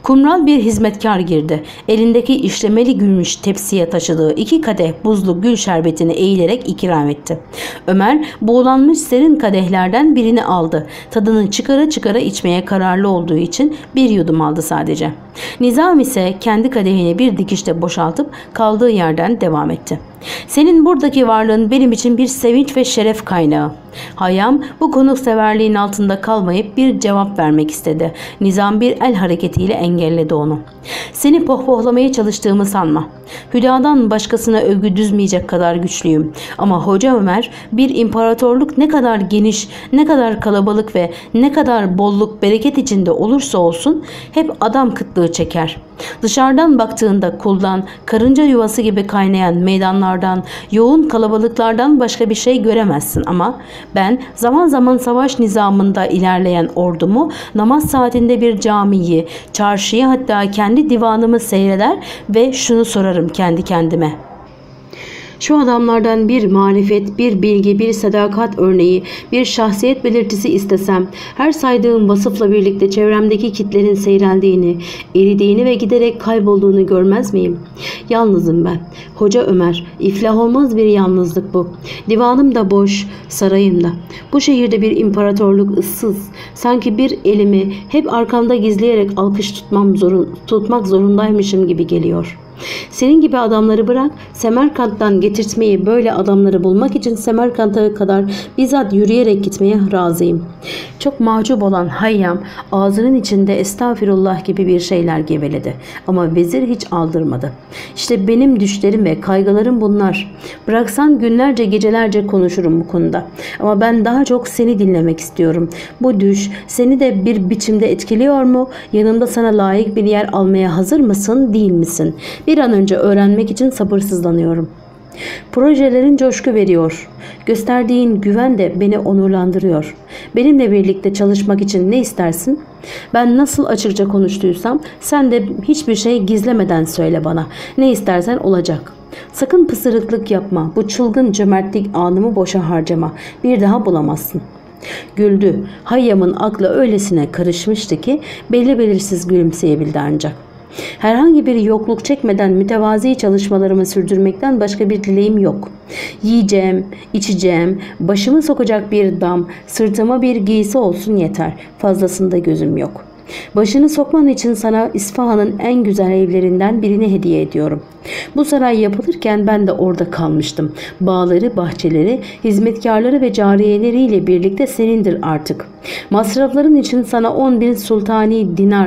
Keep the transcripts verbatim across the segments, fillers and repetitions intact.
Kumral bir hizmetkar girdi. Elindeki işlemeli gümüş tepsiye taşıdığı iki kadeh buzlu gül şerbetini eğilerek ikram etti. Ömer buğulanmış serin kadehlerden birini aldı. Tadını çıkara çıkara içmeye kararlı olduğu için bir yudum aldı sadece. Nizam ise kendi kadehini bir dikişte boşaltıp kaldığı yerden devam etti. Senin buradaki varlığın benim için bir sevinç ve şeref kaynağı. Hayyam bu konukseverliğin altında kalmayıp bir cevap vermek istedi. Nizam bir el hareketiyle engelledi onu. Seni pohpohlamaya çalıştığımı sanma. Hüdadan başkasına övgü düzmeyecek kadar güçlüyüm. Ama Hoca Ömer, bir imparatorluk ne kadar geniş, ne kadar kalabalık ve ne kadar bolluk bereket içinde olursa olsun hep adam kıtlığı çeker. Dışarıdan baktığında kuldan, karınca yuvası gibi kaynayan meydanlardan, yoğun kalabalıklardan başka bir şey göremezsin ama ben zaman zaman savaş nizamında ilerleyen ordumu, namaz saatinde bir camiyi, çarşıyı, hatta kendi divanımı seyreder ve şunu sorarım kendi kendime: şu adamlardan bir marifet, bir bilgi, bir sadakat örneği, bir şahsiyet belirtisi istesem, her saydığım vasıfla birlikte çevremdeki kitlerin seyreldiğini, eridiğini ve giderek kaybolduğunu görmez miyim? Yalnızım ben. Hoca Ömer, iflah olmaz bir yalnızlık bu. Divanım da boş, sarayım da. Bu şehirde bir imparatorluk ıssız. Sanki bir elimi hep arkamda gizleyerek alkış tutmam zorun, tutmak zorundaymışım gibi geliyor. Senin gibi adamları bırak, Semerkant'tan getirtmeyi, böyle adamları bulmak için Semerkant'a kadar bizzat yürüyerek gitmeye razıyım. Çok mahcup olan Hayyam ağzının içinde estağfirullah gibi bir şeyler geveledi. Ama vezir hiç aldırmadı. İşte benim düşlerim ve kaygılarım bunlar. Bıraksan günlerce gecelerce konuşurum bu konuda. Ama ben daha çok seni dinlemek istiyorum. Bu düş seni de bir biçimde etkiliyor mu? Yanımda sana layık bir yer almaya hazır mısın, değil misin? Bir an önce öğrenmek için sabırsızlanıyorum. Projelerin coşku veriyor. Gösterdiğin güven de beni onurlandırıyor. Benimle birlikte çalışmak için ne istersin? Ben nasıl açıkça konuştuysam sen de hiçbir şey gizlemeden söyle bana. Ne istersen olacak. Sakın pısırıklık yapma. Bu çılgın cömertlik anımı boşa harcama. Bir daha bulamazsın. Güldü. Hayyam'ın aklı öylesine karışmıştı ki belli belirsiz gülümseyebildi ancak. Herhangi bir yokluk çekmeden mütevazi çalışmalarımı sürdürmekten başka bir dileğim yok. Yiyeceğim, içeceğim, başımı sokacak bir dam, sırtıma bir giysi olsun yeter. Fazlasında gözüm yok. Başını sokman için sana İsfahan'ın en güzel evlerinden birini hediye ediyorum. Bu saray yapılırken ben de orada kalmıştım. Bağları, bahçeleri, hizmetkarları ve cariyeleriyle birlikte senindir artık. Masrafların için sana on bin sultani dinar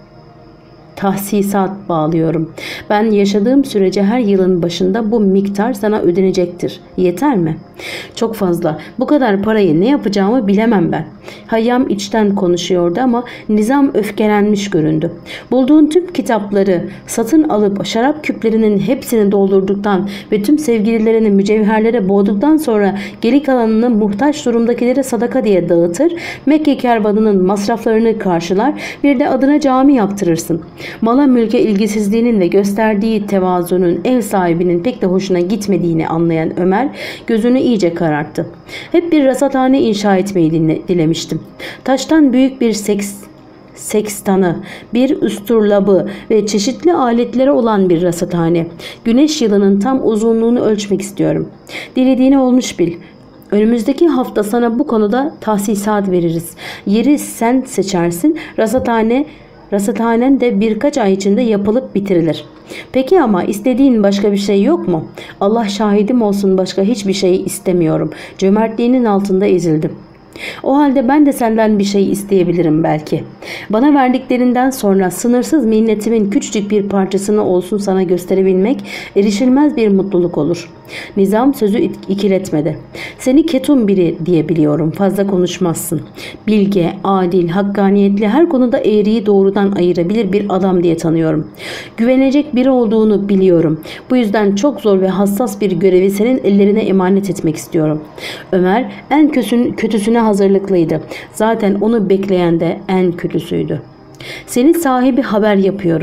tahsisat bağlıyorum. Ben yaşadığım sürece her yılın başında bu miktar sana ödenecektir. Yeter mi? Çok fazla. Bu kadar parayı ne yapacağımı bilemem ben. Hayyam içten konuşuyordu ama Nizam öfkelenmiş göründü. Bulduğun tüm kitapları satın alıp şarap küplerinin hepsini doldurduktan ve tüm sevgililerini mücevherlere boğduktan sonra geri kalanını muhtaç durumdakilere sadaka diye dağıtır, Mekke kervanının masraflarını karşılar, bir de adına cami yaptırırsın. Mala mülke ilgisizliğinin ve gösterdiği tevazunun ev sahibinin pek de hoşuna gitmediğini anlayan Ömer gözünü iyice kararttı. Hep bir rasathane inşa etmeyi dilemiştim. Taştan büyük bir seks sekstanı, bir üsturlabı ve çeşitli aletleri olan bir rasathane. Güneş yılının tam uzunluğunu ölçmek istiyorum. Dilediğini olmuş bil. Önümüzdeki hafta sana bu konuda tahsisat veririz. Yeri sen seçersin. Rasathane Rasathanen de birkaç ay içinde yapılıp bitirilir. Peki ama istediğin başka bir şey yok mu? Allah şahidim olsun, başka hiçbir şey istemiyorum. Cömertliğinin altında ezildim. O halde ben de senden bir şey isteyebilirim belki. Bana verdiklerinden sonra sınırsız minnetimin küçücük bir parçasını olsun sana gösterebilmek erişilmez bir mutluluk olur. Nizam sözü ikiletmedi. Seni ketum biri diye biliyorum. Fazla konuşmazsın. Bilge, adil, hakkaniyetli, her konuda eğriyi doğrudan ayırabilir bir adam diye tanıyorum. Güvenecek biri olduğunu biliyorum. Bu yüzden çok zor ve hassas bir görevi senin ellerine emanet etmek istiyorum. Ömer en kötüsün, kötüsüne hazırlıklıydı. Zaten onu bekleyen de en kötüsüydü. Seni sahibi haber yapıyorum.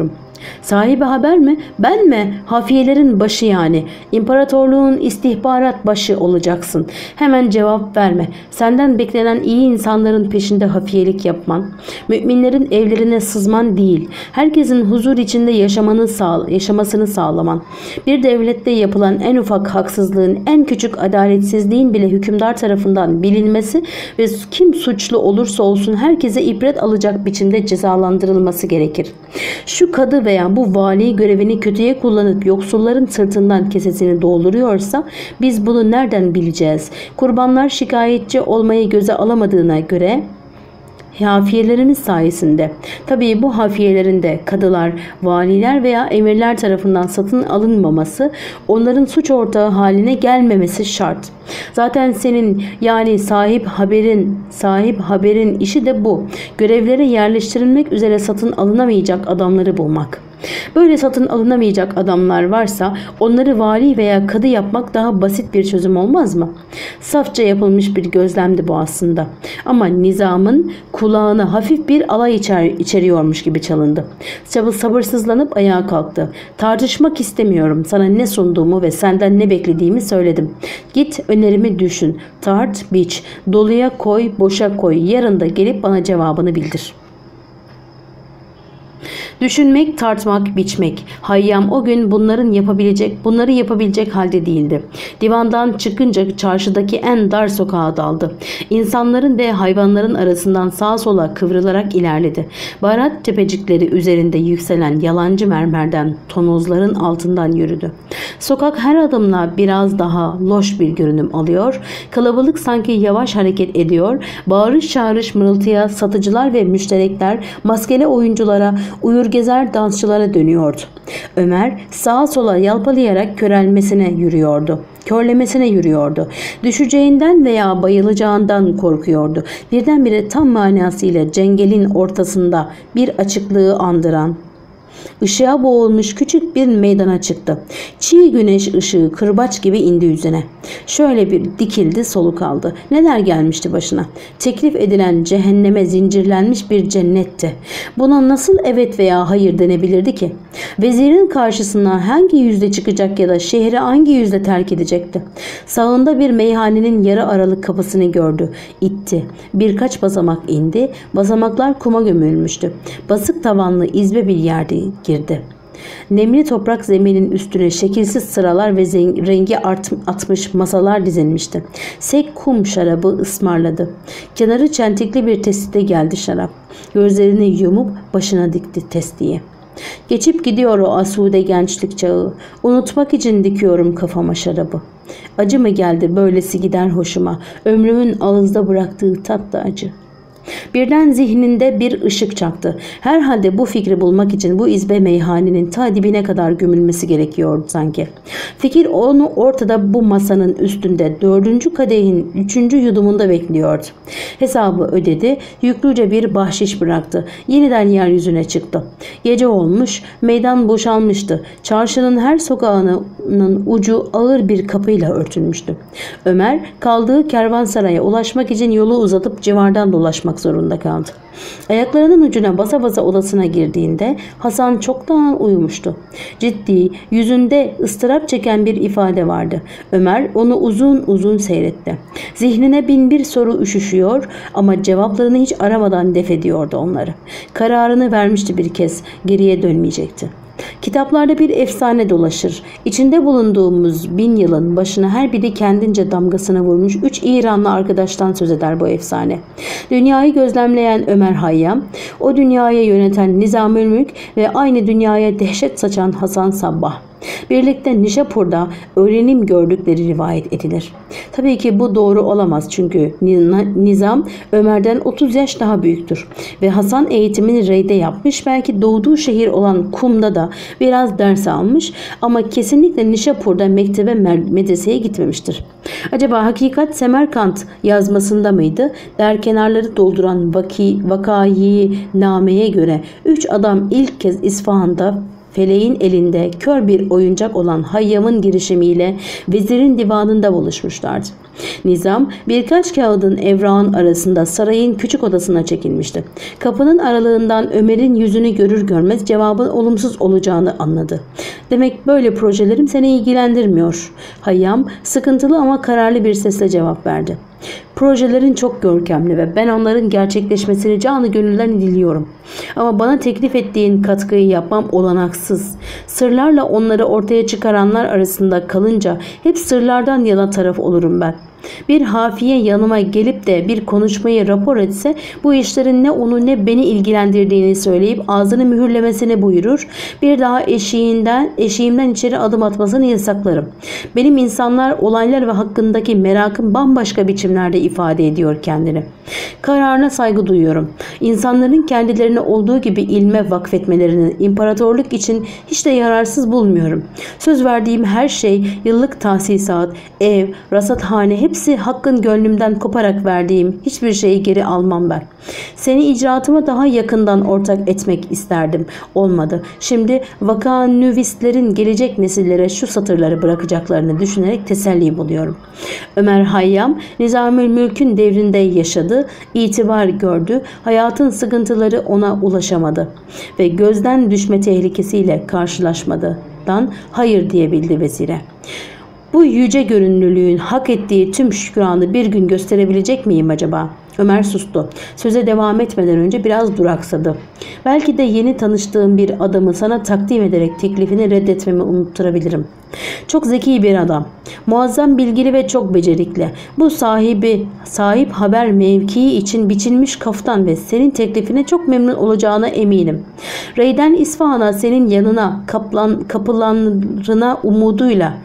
Sahibi haber mi? Ben mi? Hafiyelerin başı yani. İmparatorluğun istihbarat başı olacaksın. Hemen cevap verme. Senden beklenen iyi insanların peşinde hafiyelik yapman. Müminlerin evlerine sızman değil. Herkesin huzur içinde yaşamanı sağ, yaşamasını sağlaman. Bir devlette yapılan en ufak haksızlığın, en küçük adaletsizliğin bile hükümdar tarafından bilinmesi ve kim suçlu olursa olsun herkese ibret alacak biçimde cezalandırılması gerekir. Şu kadı veya bu vali görevini kötüye kullanıp yoksulların sırtından kesesini dolduruyorsa biz bunu nereden bileceğiz? Kurbanlar şikayetçi olmayı göze alamadığına göre hafiyelerimiz sayesinde. Tabii bu hafiyelerin de kadılar, valiler veya emirler tarafından satın alınmaması, onların suç ortağı haline gelmemesi şart. Zaten senin yani sahip haberin, sahip haberin işi de bu. Görevlere yerleştirilmek üzere satın alınamayacak adamları bulmak. Böyle satın alınamayacak adamlar varsa onları vali veya kadı yapmak daha basit bir çözüm olmaz mı? Safça yapılmış bir gözlemdi bu aslında. Ama nizamın kulağına hafif bir alay içer, içeriyormuş gibi çalındı. Çabı sabırsızlanıp ayağa kalktı. Tartışmak istemiyorum. Sana ne sunduğumu ve senden ne beklediğimi söyledim. Git önerimi düşün. Tart, biç. Doluya koy, boşa koy. Yarın da gelip bana cevabını bildir. Düşünmek, tartmak, biçmek. Hayyam o gün bunların yapabilecek, bunları yapabilecek halde değildi. Divandan çıkınca çarşıdaki en dar sokağa daldı. İnsanların ve hayvanların arasından sağa sola kıvrılarak ilerledi. Baharat tepecikleri üzerinde yükselen yalancı mermerden tonozların altından yürüdü. Sokak her adımla biraz daha loş bir görünüm alıyor. Kalabalık sanki yavaş hareket ediyor. Bağırış çağırış mırıltıya satıcılar ve müşterekler maskeli oyunculara, uyur gezer dansçılara dönüyordu. Ömer sağa sola yalpalayarak körelmesine yürüyordu. Körlemesine yürüyordu. Düşeceğinden veya bayılacağından korkuyordu. Birdenbire tam manasıyla cengelin ortasında bir açıklığı andıran, Işığa boğulmuş küçük bir meydana çıktı. Çiğ güneş ışığı kırbaç gibi indi yüzüne. Şöyle bir dikildi, soluk aldı. Neler gelmişti başına? Teklif edilen cehenneme zincirlenmiş bir cennetti. Buna nasıl evet veya hayır denebilirdi ki? Vezirin karşısına hangi yüzle çıkacak ya da şehri hangi yüzle terk edecekti? Sağında bir meyhanenin yarı aralık kapısını gördü. İtti. Birkaç basamak indi. Basamaklar kuma gömülmüştü. Basık tavanlı izbe bir yerde girdi. Nemli toprak zeminin üstüne şekilsiz sıralar ve rengi atmış masalar dizilmişti. Sek kum şarabı ısmarladı. Kenarı çentikli bir testide geldi şarap. Gözlerini yumup başına dikti testiye. Geçip gidiyor o asude gençlik çağı. Unutmak için dikiyorum kafama şarabı. Acı mı geldi böylesi gider hoşuma. Ömrümün ağızda bıraktığı tat da acı. Birden zihninde bir ışık çaktı. Herhalde bu fikri bulmak için bu izbe meyhanenin ta dibine kadar gömülmesi gerekiyordu sanki. Fikir onu ortada bu masanın üstünde dördüncü kadehin üçüncü yudumunda bekliyordu. Hesabı ödedi, yüklüce bir bahşiş bıraktı. Yeniden yeryüzüne çıktı. Gece olmuş, meydan boşalmıştı. Çarşının her sokağının ucu ağır bir kapıyla örtülmüştü. Ömer kaldığı kervansaraya ulaşmak için yolu uzatıp civardan dolaşmak zorunda kaldı. Ayaklarının ucuna basa basa odasına girdiğinde Hasan çoktan uyumuştu. Ciddi, yüzünde ıstırap çeken bir ifade vardı. Ömer onu uzun uzun seyretti. Zihnine bin bir soru üşüşüyor ama cevaplarını hiç aramadan def ediyordu onları. Kararını vermişti bir kez, geriye dönmeyecekti. Kitaplarda bir efsane dolaşır. İçinde bulunduğumuz bin yılın başına her biri kendince damgasını vurmuş üç İranlı arkadaştan söz eder bu efsane. Dünyayı gözlemleyen Ömer Hayyam, o dünyaya yöneten Nizamülmülk ve aynı dünyaya dehşet saçan Hasan Sabbah. Birlikte Nişapur'da öğrenim gördükleri rivayet edilir. Tabii ki bu doğru olamaz çünkü Nizam Ömer'den otuz yaş daha büyüktür ve Hasan eğitimini Rey'de yapmış, belki doğduğu şehir olan Kum'da da biraz ders almış ama kesinlikle Nişapur'da mektebe medreseye gitmemiştir. Acaba hakikat Semerkant yazmasında mıydı? Der kenarları dolduran vaki, vakayı nameye göre üç adam ilk kez İsfahan'da feleğin elinde kör bir oyuncak olan Hayyam'ın girişimiyle vezirin divanında buluşmuşlardı. Nizam birkaç kağıdın evrağın arasında sarayın küçük odasına çekilmişti. Kapının aralığından Ömer'in yüzünü görür görmez cevabın olumsuz olacağını anladı. Demek böyle projelerim seni ilgilendirmiyor. Hayyam sıkıntılı ama kararlı bir sesle cevap verdi. Projelerin çok görkemli ve ben onların gerçekleşmesini canı gönülden diliyorum. Ama bana teklif ettiğin katkıyı yapmam olanaksız. Sırlarla onları ortaya çıkaranlar arasında kalınca hep sırlardan yana taraf olurum ben. Bir hafiye yanıma gelip de bir konuşmayı rapor etse bu işlerin ne onu ne beni ilgilendirdiğini söyleyip ağzını mühürlemesini buyurur. Bir daha eşiğinden, eşiğimden içeri adım atmasını yasaklarım. Benim insanlar, olaylar ve hakkındaki merakım bambaşka biçimlerde ifade ediyor kendini. Kararına saygı duyuyorum. İnsanların kendilerine olduğu gibi ilme vakfetmelerini imparatorluk için hiç de yararsız bulmuyorum. Söz verdiğim her şey, yıllık tahsisat, ev, rasathane hepsi hakkın gönlümden koparak verdiğim hiçbir şeyi geri almam ben. Seni icraatıma daha yakından ortak etmek isterdim. Olmadı. Şimdi vakanüvislerin gelecek nesillere şu satırları bırakacaklarını düşünerek teselli buluyorum. Ömer Hayyam, Nizamülmülk'ün devrinde yaşadı, itibar gördü, hayatın sıkıntıları ona ulaşamadı ve gözden düşme tehlikesiyle karşılaşmadan hayır diyebildi vezire. Bu yüce görünürlüğün hak ettiği tüm şükranı bir gün gösterebilecek miyim acaba? Ömer sustu. Söze devam etmeden önce biraz duraksadı. Belki de yeni tanıştığım bir adamı sana takdim ederek teklifini reddetmemi unutturabilirim. Çok zeki bir adam. Muazzam bilgili ve çok becerikli. Bu sahibi, sahip haber mevkii için biçilmiş kaftan ve senin teklifine çok memnun olacağına eminim. Rey'den İsfahan'a senin yanına kaplan, kapılarına umuduyla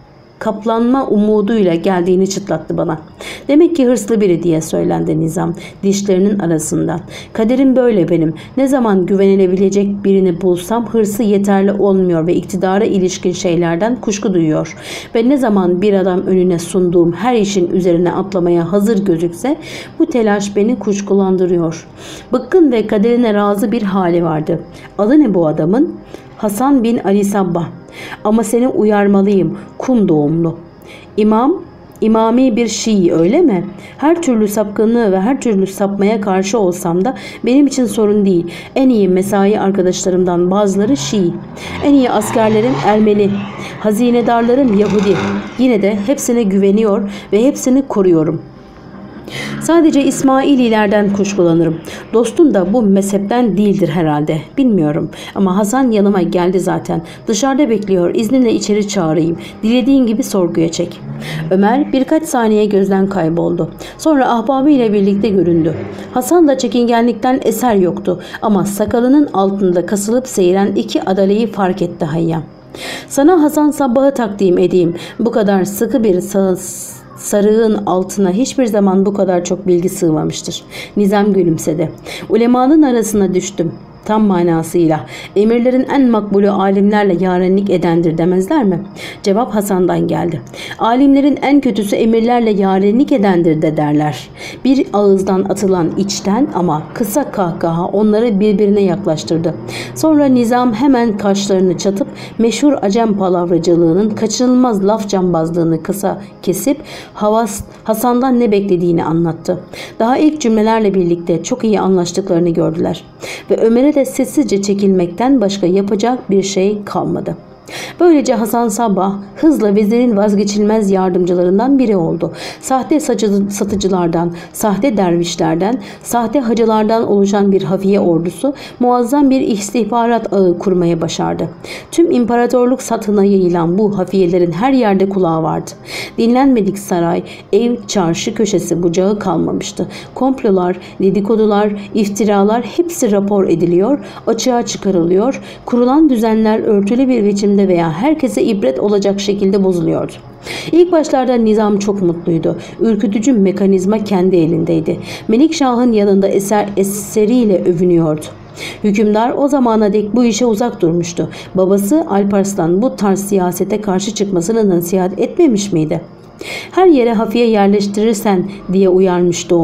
kaplanma umuduyla geldiğini çıtlattı bana. Demek ki hırslı biri diye söylendi Nizam dişlerinin arasından. Kaderim böyle benim. Ne zaman güvenilebilecek birini bulsam hırsı yeterli olmuyor ve iktidara ilişkin şeylerden kuşku duyuyor. Ve ne zaman bir adam önüne sunduğum her işin üzerine atlamaya hazır gözükse bu telaş beni kuşkulandırıyor. Bıkkın ve kaderine razı bir hali vardı. Adı ne bu adamın? Hasan bin Ali Sabbah. Ama seni uyarmalıyım. Kum doğumlu. İmam, imami bir Şii öyle mi? Her türlü sapkınlığı ve her türlü sapmaya karşı olsam da benim için sorun değil. En iyi mesai arkadaşlarımdan bazıları Şii. En iyi askerlerim Ermeni. Hazinedarlarım Yahudi. Yine de hepsine güveniyor ve hepsini koruyorum. Sadece İsmaililerden kuşkulanırım. Dostun da bu mezhepten değildir herhalde. Bilmiyorum. Ama Hasan yanıma geldi zaten. Dışarıda bekliyor. İzninle içeri çağırayım. Dilediğin gibi sorguya çek. Ömer birkaç saniye gözden kayboldu. Sonra ahbabı ile birlikte göründü. Hasan da çekingenlikten eser yoktu. Ama sakalının altında kasılıp seyren iki adaleyi fark etti Hayyam. Sana Hasan Sabbah'ı takdim edeyim. Bu kadar sıkı bir sağ sarığın altına hiçbir zaman bu kadar çok bilgi sığmamıştır. Nizam gülümsedi. Ulemanın arasına düştüm. Tam manasıyla emirlerin en makbulü alimlerle yarenlik edendir demezler mi? Cevap Hasan'dan geldi. Alimlerin en kötüsü emirlerle yarenlik edendir de derler. Bir ağızdan atılan içten ama kısa kahkaha onları birbirine yaklaştırdı. Sonra Nizam hemen kaşlarını çatıp meşhur Acem palavracılığının kaçınılmaz laf cambazlığını kısa kesip Havas, Hasan'dan ne beklediğini anlattı. Daha ilk cümlelerle birlikte çok iyi anlaştıklarını gördüler. Ve Ömer'e de sessizce çekilmekten başka yapacak bir şey kalmadı. Böylece Hasan Sabbah hızla vezirin vazgeçilmez yardımcılarından biri oldu. Sahte satıcılardan, sahte dervişlerden, sahte hacılardan oluşan bir hafiye ordusu muazzam bir istihbarat ağı kurmaya başardı. Tüm imparatorluk satına yayılan bu hafiyelerin her yerde kulağı vardı. Dinlenmedik saray, ev, çarşı köşesi bucağı kalmamıştı. Komplolar, dedikodular, iftiralar hepsi rapor ediliyor, açığa çıkarılıyor, kurulan düzenler örtülü bir biçimde veya herkese ibret olacak şekilde bozuluyordu. İlk başlarda Nizam çok mutluydu. Ürkütücü mekanizma kendi elindeydi. Melikşah'ın yanında eser eseriyle övünüyordu. Hükümdar o zamana dek bu işe uzak durmuştu. Babası Alparslan bu tarz siyasete karşı çıkmasını nasihat etmemiş miydi? Her yere hafiye yerleştirirsen diye uyarmıştı onu.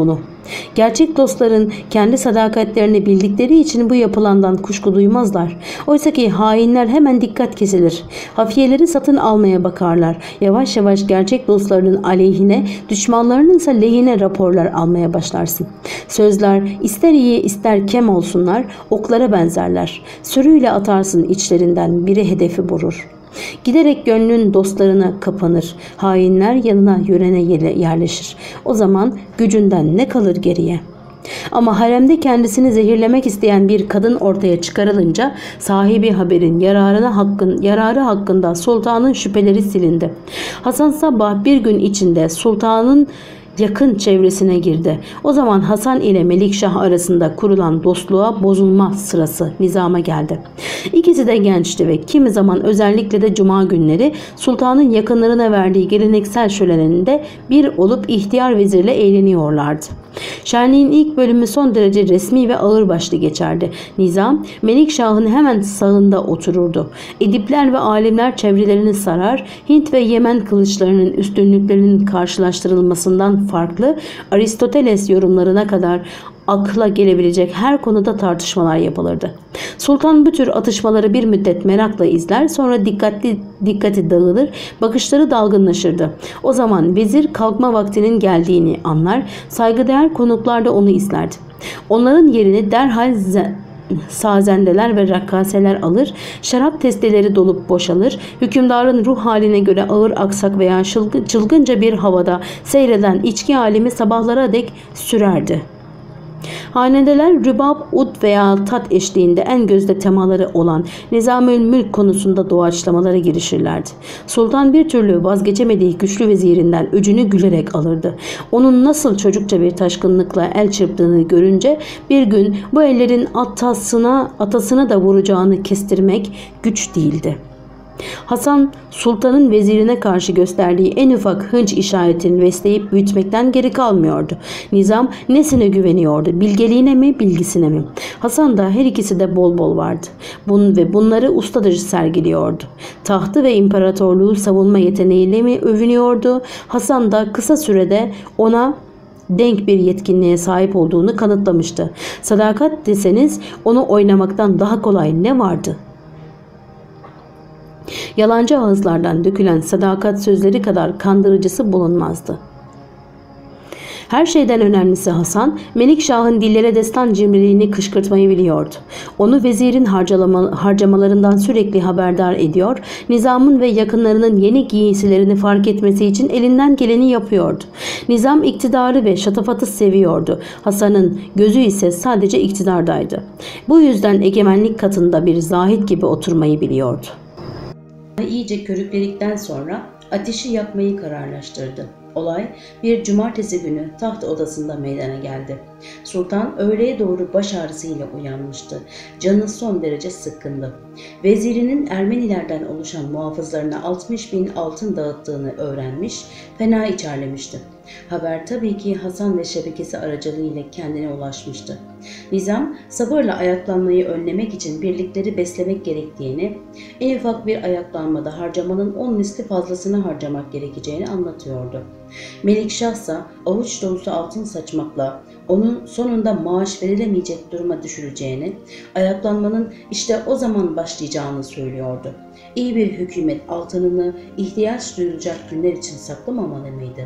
Gerçek dostların kendi sadakatlerini bildikleri için bu yapılandan kuşku duymazlar. Oysa ki hainler hemen dikkat kesilir. Hafiyeleri satın almaya bakarlar. Yavaş yavaş gerçek dostlarının aleyhine, düşmanlarının ise lehine raporlar almaya başlarsın. Sözler ister iyi ister kem olsunlar, oklara benzerler. Sürüyle atarsın içlerinden, biri hedefi vurur. Giderek gönlün dostlarına kapanır. Hainler yanına yörene yerleşir. O zaman gücünden ne kalır geriye? Ama haremde kendisini zehirlemek isteyen bir kadın ortaya çıkarılınca sahibi haberin yararına hakkın, yararı hakkında sultanın şüpheleri silindi. Hasan Sabbah bir gün içinde sultanın yakın çevresine girdi. O zaman Hasan ile Melikşah arasında kurulan dostluğa bozulma sırası nizama geldi. İkisi de gençti ve kimi zaman özellikle de cuma günleri sultanın yakınlarına verdiği geleneksel şöleninde bir olup ihtiyar vezirle eğleniyorlardı. Şenliğin ilk bölümü son derece resmi ve ağırbaşlı geçerdi. Nizam, Melikşah'ın hemen sağında otururdu. Edipler ve alimler çevrelerini sarar, Hint ve Yemen kılıçlarının üstünlüklerinin karşılaştırılmasından farklı Aristoteles yorumlarına kadar akla gelebilecek her konuda tartışmalar yapılırdı. Sultan bu tür atışmaları bir müddet merakla izler, sonra dikkatli dikkati dağılır, bakışları dalgınlaşırdı. O zaman vezir kalkma vaktinin geldiğini anlar, saygıdeğer konuklar da onu izlerdi. Onların yerini derhal sazendeler ve rakkaseler alır, şarap testeleri dolup boşalır, hükümdarın ruh haline göre ağır aksak veya çılgınca bir havada seyreden içki alemi sabahlara dek sürerdi. Hanedeler rübab, ud veya tat eşliğinde en gözde temaları olan Nizamül Mülk konusunda doğaçlamalara girişirlerdi. Sultan bir türlü vazgeçemediği güçlü vezirinden öcünü gülerek alırdı. Onun nasıl çocukça bir taşkınlıkla el çırptığını görünce bir gün bu ellerin atasına, atasına da vuracağını kestirmek güç değildi. Hasan, sultanın vezirine karşı gösterdiği en ufak hınç işaretini besleyip büyütmekten geri kalmıyordu. Nizam nesine güveniyordu? Bilgeliğine mi, bilgisine mi? Hasan da her ikisi de bol bol vardı. Bun ve bunları ustadır sergiliyordu. Tahtı ve imparatorluğu savunma yeteneğiyle mi övünüyordu? Hasan da kısa sürede ona denk bir yetkinliğe sahip olduğunu kanıtlamıştı. Sadakat deseniz onu oynamaktan daha kolay ne vardı? Yalancı ağızlardan dökülen sadakat sözleri kadar kandırıcısı bulunmazdı. Her şeyden önemlisi Hasan, Melikşah'ın dillere destan cimriliğini kışkırtmayı biliyordu. Onu vezirin harcama, harcamalarından sürekli haberdar ediyor, Nizam'ın ve yakınlarının yeni giysilerini fark etmesi için elinden geleni yapıyordu. Nizam iktidarı ve şatafatı seviyordu. Hasan'ın gözü ise sadece iktidardaydı. Bu yüzden egemenlik katında bir zahit gibi oturmayı biliyordu. İyice körükledikten sonra ateşi yakmayı kararlaştırdı. Olay bir cumartesi günü taht odasında meydana geldi. Sultan öğleye doğru baş ağrısıyla uyanmıştı. Canı son derece sıkkındı. Vezirinin Ermenilerden oluşan muhafızlarına altmış bin altın dağıttığını öğrenmiş, fena içerlemişti. Haber tabii ki Hasan ve şebekesi aracılığıyla kendine ulaşmıştı. Nizam sabırla ayaklanmayı önlemek için birlikleri beslemek gerektiğini, en ufak bir ayaklanmada harcamanın on misli fazlasını harcamak gerekeceğini anlatıyordu. Melikşah ise avuç dolusu altın saçmakla onun sonunda maaş verilemeyecek duruma düşüreceğini, ayaklanmanın işte o zaman başlayacağını söylüyordu. İyi bir hükümet altınını ihtiyaç duyulacak günler için saklamamalı mıydı?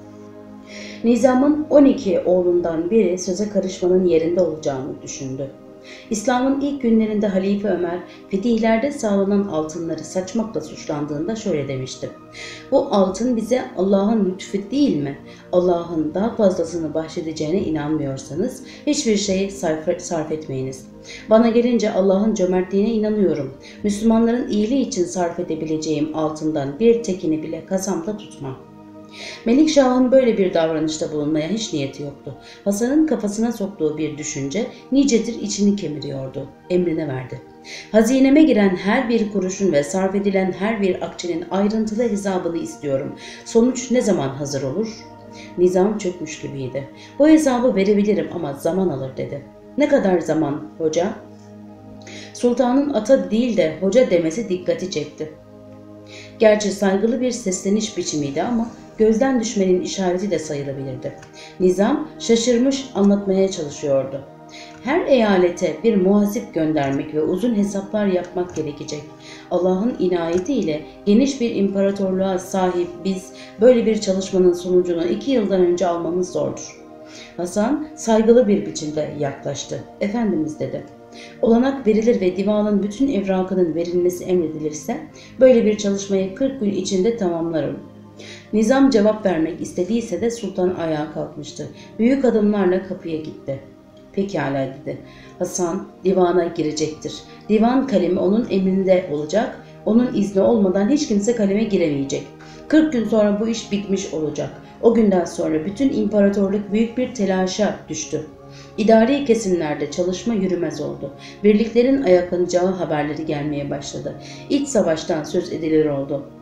Nizam'ın on iki oğlundan biri söze karışmanın yerinde olacağını düşündü. İslam'ın ilk günlerinde Halife Ömer, fetihlerde sağlanan altınları saçmakla suçlandığında şöyle demişti: "Bu altın bize Allah'ın lütfu değil mi? Allah'ın daha fazlasını bahşedeceğine inanmıyorsanız hiçbir şeyi sarf, sarf etmeyiniz. Bana gelince Allah'ın cömertliğine inanıyorum. Müslümanların iyiliği için sarf edebileceğim altından bir tekini bile kasamda tutmam." Melikşah'ın böyle bir davranışta bulunmaya hiç niyeti yoktu. Hasan'ın kafasına soktuğu bir düşünce nicedir içini kemiriyordu. Emrine verdi: "Hazineme giren her bir kuruşun ve sarf edilen her bir akçenin ayrıntılı hesabını istiyorum. Sonuç ne zaman hazır olur?" Nizam çökmüş gibiydi. "Bu hesabı verebilirim ama zaman alır," dedi. "Ne kadar zaman hoca?" Sultanın ata değil de hoca demesi dikkati çekti. Gerçi saygılı bir sesleniş biçimiydi ama gözden düşmenin işareti de sayılabilirdi. Nizam şaşırmış anlatmaya çalışıyordu. Her eyalete bir muhasip göndermek ve uzun hesaplar yapmak gerekecek. Allah'ın inayetiyle geniş bir imparatorluğa sahip biz böyle bir çalışmanın sonucunu iki yıldan önce almamız zordur. Hasan saygılı bir biçimde yaklaştı. Efendimiz dedi. Olanak verilir ve divanın bütün evrakının verilmesi emredilirse böyle bir çalışmayı kırk gün içinde tamamlarım. Nizam cevap vermek istediyse de sultan ayağa kalkmıştı. Büyük adımlarla kapıya gitti. Pekala dedi. Hasan divana girecektir. Divan kalemi onun emrinde olacak. Onun izni olmadan hiç kimse kaleme giremeyecek. kırk gün sonra bu iş bitmiş olacak. O günden sonra bütün imparatorluk büyük bir telaşa düştü. İdari kesimlerde çalışma yürümez oldu. Birliklerin ayaklanacağı haberleri gelmeye başladı. İç savaştan söz edilir oldu.